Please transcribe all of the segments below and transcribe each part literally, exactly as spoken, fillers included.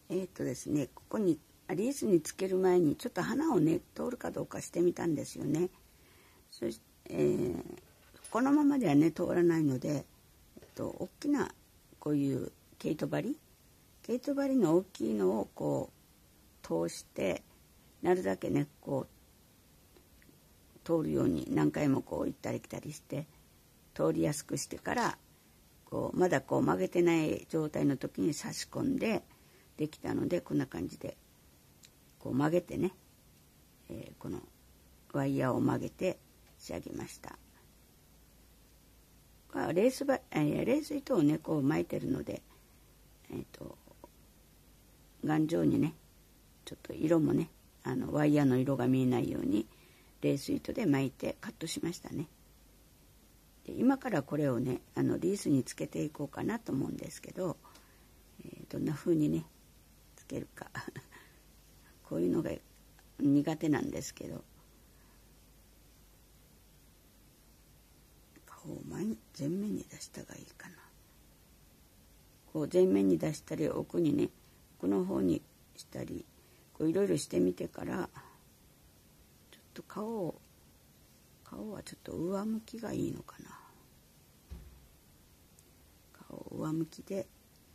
えっとですね、ここにリースにつける前にちょっと花をね通るかどうかしてみたんですよね。そして、えー、このままではね通らないので、えっと、大きなこういう毛糸針毛糸針の大きいのをこう通してなるだけねこう通るように何回もこう行ったり来たりして通りやすくしてからこうまだこう曲げてない状態の時に差し込んでできたので、こんな感じでこう曲げてね、えー、このワイヤーを曲げて仕上げました。レースば、えー、レース糸をねこう巻いてるので、えーと、頑丈にねちょっと色もねあのワイヤーの色が見えないようにレース糸で巻いてカットしましたね。で今からこれをねあのリースにつけていこうかなと思うんですけど、えー、どんな風にねつけるかこういうのが苦手なんですけど、顔を前前面に出したがいいかな。こう前面に出したり奥にね奥の方にしたりこういろいろしてみてからちょっと顔を顔はちょっと上向きがいいのかな。顔を上向きで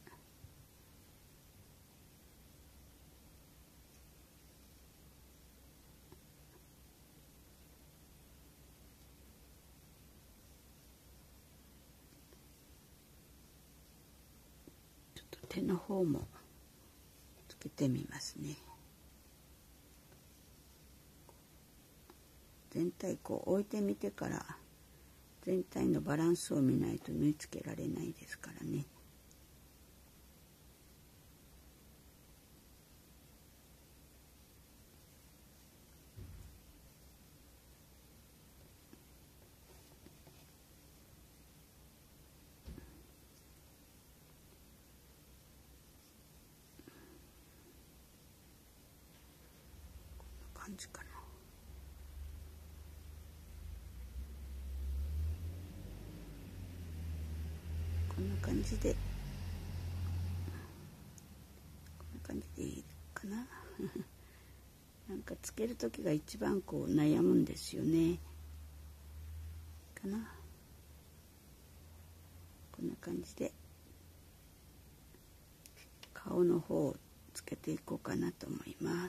手の方もつけてみますね。全体こう置いてみてから全体のバランスを見ないと縫い付けられないですからね。こんな感じかな。こんな感じでこんな感じでいいかななんかつける時が一番こう悩むんですよね。かな。こんな感じで顔の方をつけていこうかなと思います。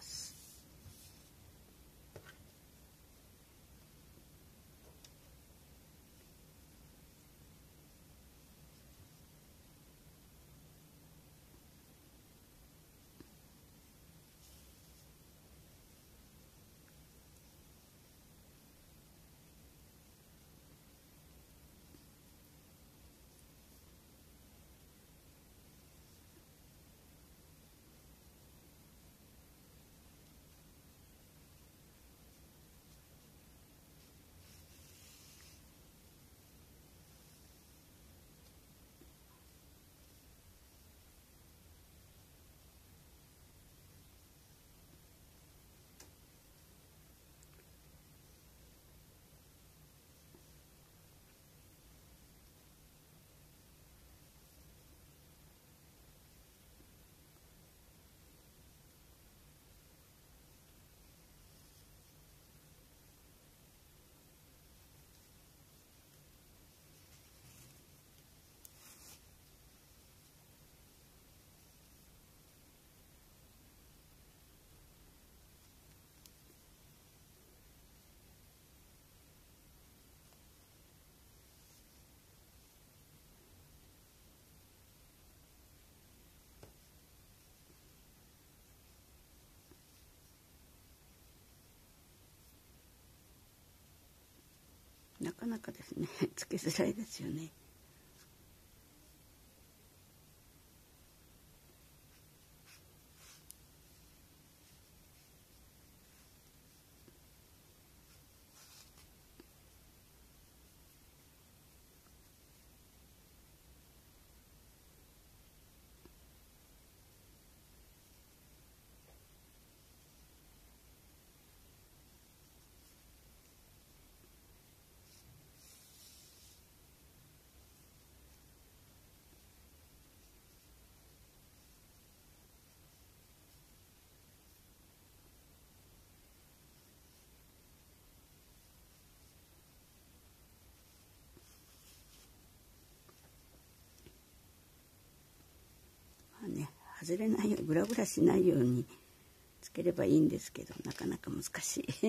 なかなかですねつけづらいですよね。 外れないようにグラグラしないようにつければいいんですけど、なかなか難しい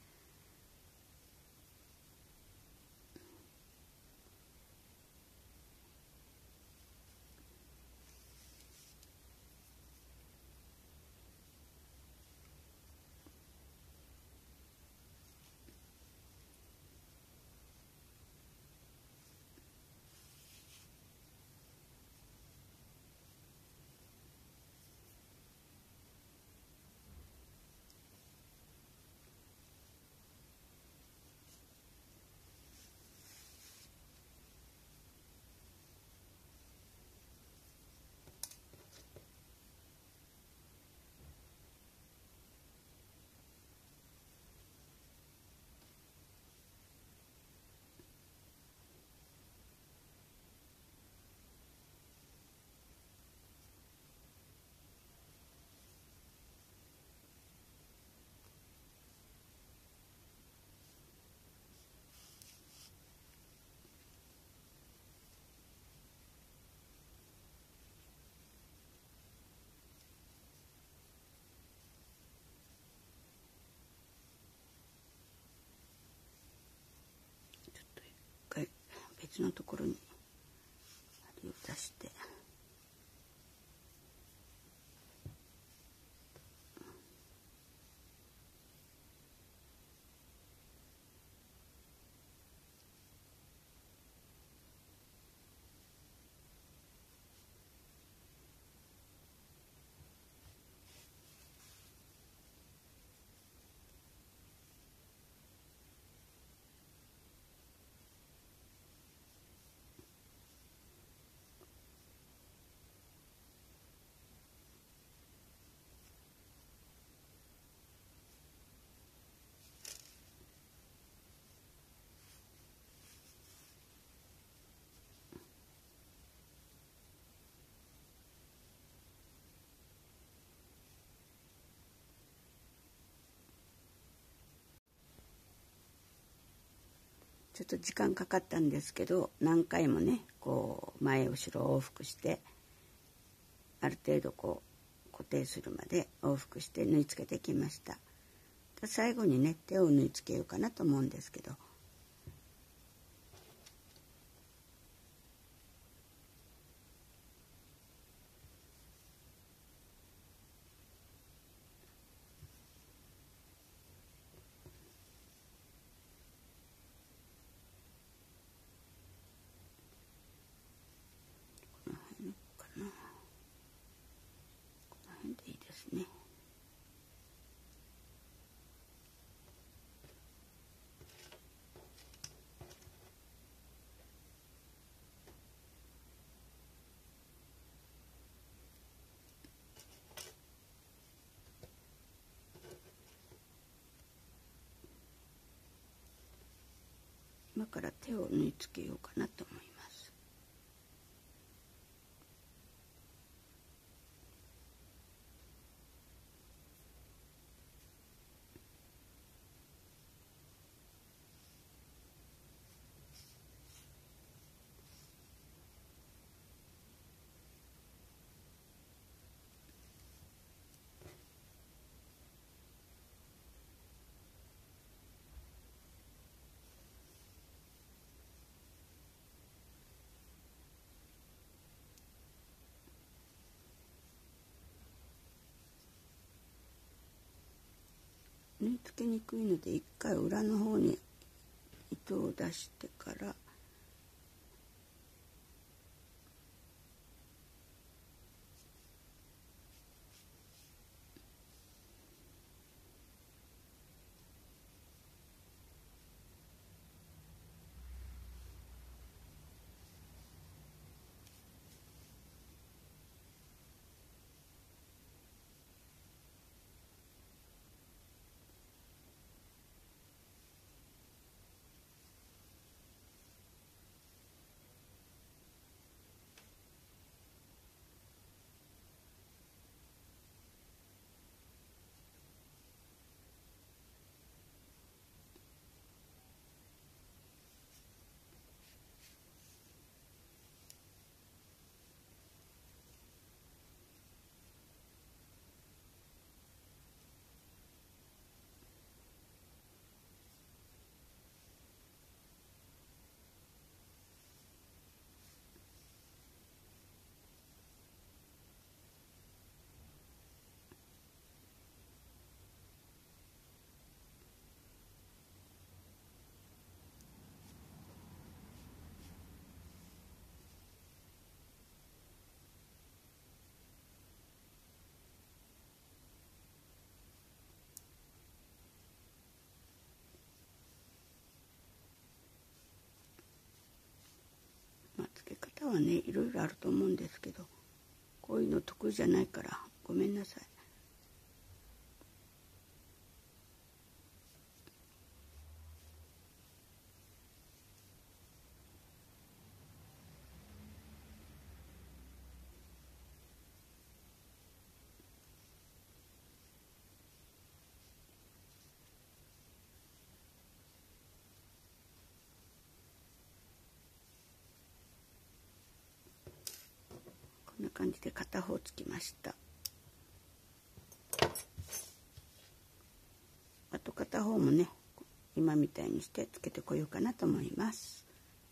ちょっと一回別のところに針を出して、ちょっと時間かかったんですけど、何回もねこう前後ろ往復してある程度こう固定するまで往復して縫い付けてきました。最後にね手を縫い付けようかなと思うんですけど、この辺かな、この辺でいいですね。今から手を縫い付けようかなと思います。縫い付けにくいので一回裏の方に糸を出してからつけ方はねいろいろあると思うんですけど、こういうの得意じゃないからごめんなさい。こんな感じで片方つきました。あと片方もね今みたいにしてつけてこようかなと思います。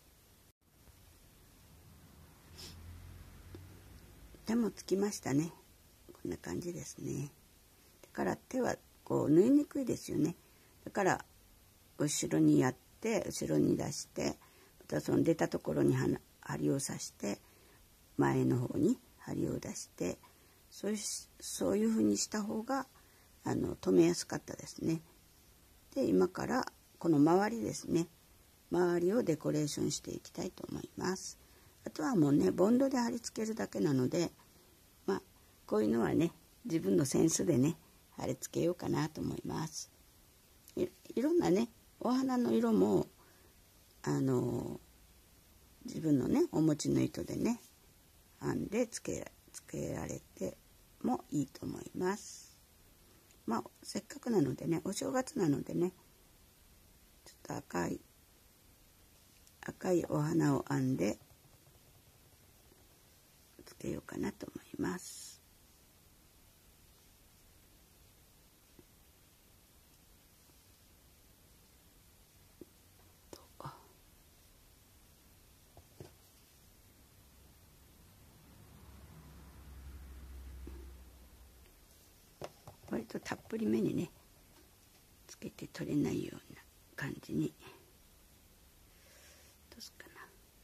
手もつきましたね。こんな感じですね。だから手はこう縫いにくいですよね。だから後ろにやって後ろに出して、またその出たところに針を刺して前の方に針を出して、そういうそういう風にした方があの留めやすかったですね。で今からこの周りですね、周りをデコレーションしていきたいと思います。あとはもうねボンドで貼り付けるだけなので、まあこういうのはね自分のセンスでね貼り付けようかなと思います。 い, いろんなねお花の色もあの自分のねお持ちの糸でね編んでつけつけられてもいいと思います。まあせっかくなのでね、お正月なのでね、ちょっと赤い赤いお花を編んでつけようかなと思います。割とたっぷりめにねつけて取れないような感じに、どうすかな。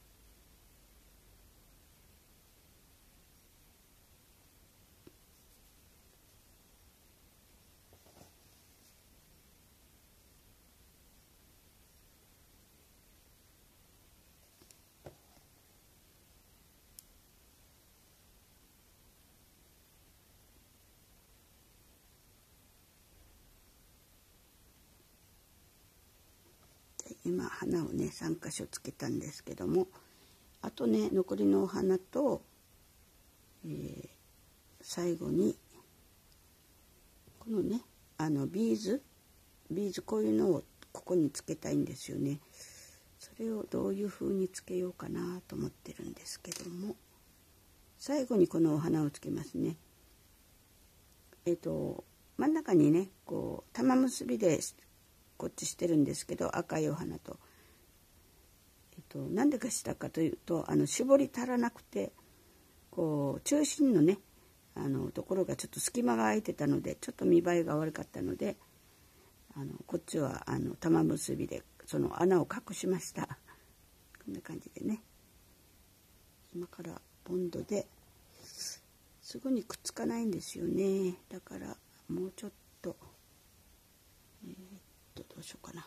今花をねさん箇所つけたんですけども、あとね残りのお花と、えー、最後にこのねあのビーズビーズこういうのをここにつけたいんですよね。それをどういう風につけようかなと思ってるんですけども、最後にこのお花をつけますね。えっと真ん中にねこう玉結びでこっちしてるんですけど、赤いお花と、えっと、なんでかしたかというと、あの絞り足らなくてこう中心のねあのところがちょっと隙間が空いてたのでちょっと見栄えが悪かったので、あのこっちはあの玉結びでその穴を隠しました。こんな感じでね、今からボンドですぐにくっつかないんですよね。だからもうちょっとえー、っとどうしようかな。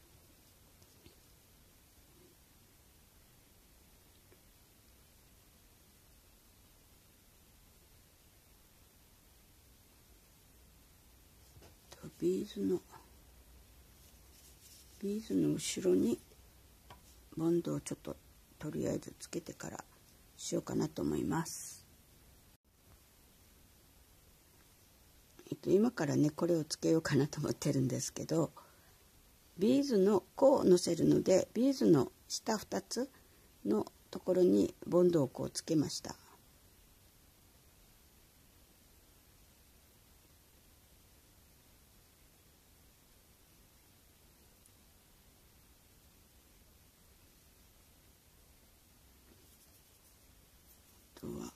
ビーズのビーズの後ろにボンドをちょっととりあえずつけてからしようかなと思います。えっと今からねこれをつけようかなと思ってるんですけど、ビーズのこうのせるのでビーズの下ふたつのところにボンドをこうつけました。あとは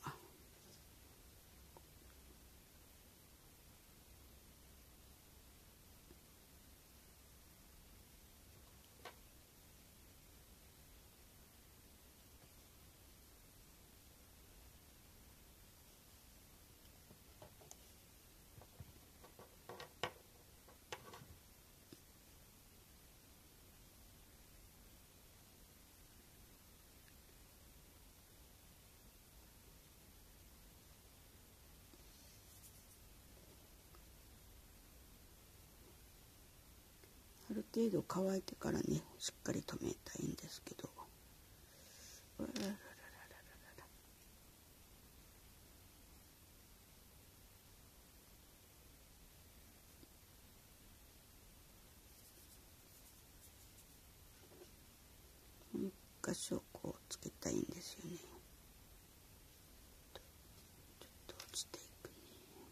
る程度乾いてからねしっかり留めたいんですけど、一箇所こうつけたいんですよね。ちょっと落ちていくね。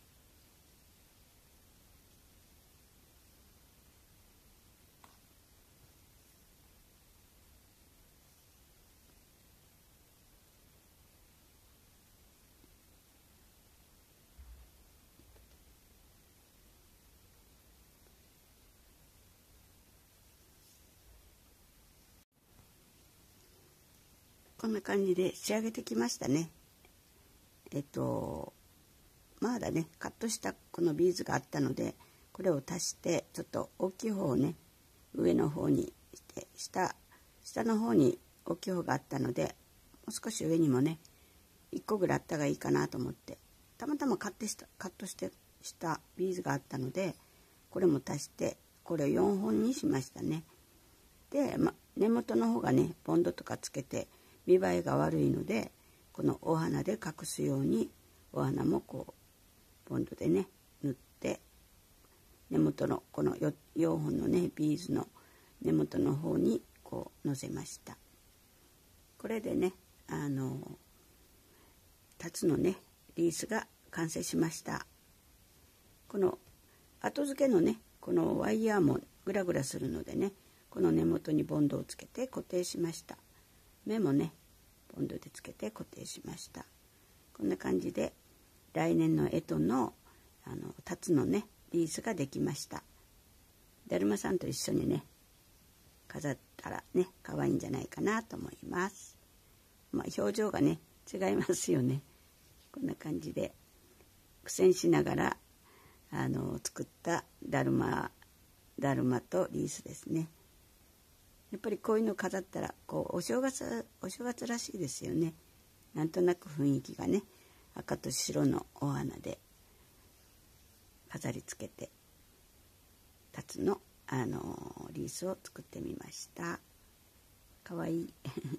こんな感じで仕上げてきましたね。えっとまだねカットしたこのビーズがあったので、これを足してちょっと大きい方をね上の方にして下下の方に大きい方があったので、もう少し上にもねいっこぐらいあったがいいかなと思って、たまたまカットしたカットしてしたビーズがあったので、これも足してこれをよんほんにしましたね。で、ま、根元の方がねボンドとかつけて見栄えが悪いので、このお花で隠すようにお花もこうボンドでね塗って、根元のこの よ, よんほんのねビーズの根元の方にこうのせました。これでねあのタツのねリースが完成しました。この後付けのねこのワイヤーもグラグラするのでね、この根元にボンドをつけて固定しました。目もねボンドでつけて固定しました。こんな感じで来年の干支のあのタツのねリースができました。だるまさんと一緒にね飾ったらね可愛いんじゃないかなと思います。まあ表情がね違いますよね。こんな感じで苦戦しながらあの作っただるまだるまとリースですね。やっぱりこういうの飾ったらこうお正月お正月らしいですよね。なんとなく雰囲気がね、赤と白のお花で飾り付けてタツのあのリースを作ってみました。かわいい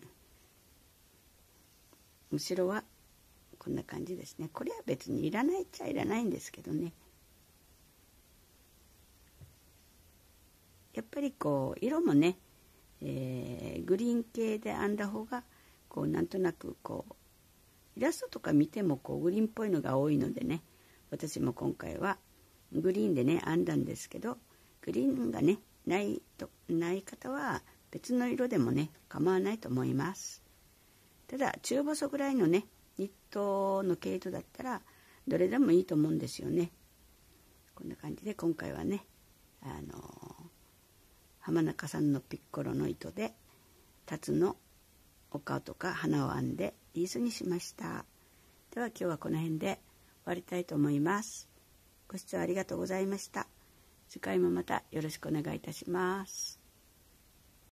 後ろはこんな感じですね。これは別にいらないっちゃいらないんですけどね、やっぱりこう色もね、えー、グリーン系で編んだ方がこうなんとなくこうイラストとか見てもこうグリーンっぽいのが多いのでね、私も今回はグリーンでね編んだんですけど、グリーンがねないとない方は別の色でもね構わないと思います。ただ中細ぐらいのねニットの毛糸だったらどれでもいいと思うんですよね。こんな感じで今回はねあの浜中さんのピッコロの糸でタツのお顔とか花を編んでリースにしました。では今日はこの辺で終わりたいと思います。ご視聴ありがとうございました。次回もまたよろしくお願いいたします。